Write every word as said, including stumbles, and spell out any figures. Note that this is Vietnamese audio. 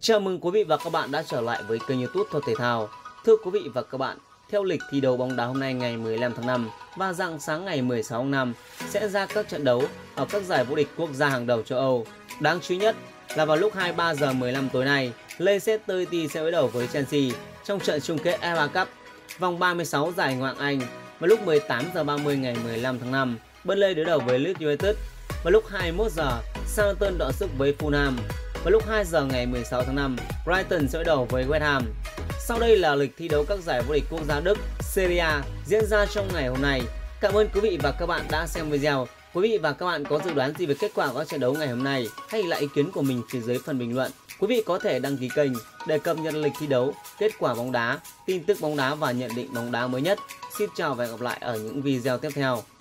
Chào mừng quý vị và các bạn đã trở lại với kênh YouTube Thuật Thể Thao. Thưa quý vị và các bạn, theo lịch thi đấu bóng đá hôm nay ngày mười lăm tháng năm và rạng sáng ngày mười sáu tháng năm sẽ ra các trận đấu ở các giải vô địch quốc gia hàng đầu châu Âu. Đáng chú ý nhất là vào lúc hai mươi ba giờ mười lăm tối nay, Leicester City sẽ đối đầu với Chelsea trong trận chung kết ép a Cup vòng ba mươi sáu giải Ngoại hạng Anh. Vào lúc mười tám giờ ba mươi ngày mười lăm tháng năm, Burnley đối đầu với Leeds United. Vào lúc hai mươi mốt giờ, Southampton đọ sức với Fulham. Vào lúc hai giờ ngày mười sáu tháng năm, Brighton sẽ đối đầu với West Ham. Sau đây là lịch thi đấu các giải vô địch quốc gia Đức Serie A diễn ra trong ngày hôm nay. Cảm ơn quý vị và các bạn đã xem video. Quý vị và các bạn có dự đoán gì về kết quả của các trận đấu ngày hôm nay hay là ý kiến của mình phía dưới phần bình luận. Quý vị có thể đăng ký kênh để cập nhật lịch thi đấu, kết quả bóng đá, tin tức bóng đá và nhận định bóng đá mới nhất. Xin chào và hẹn gặp lại ở những video tiếp theo.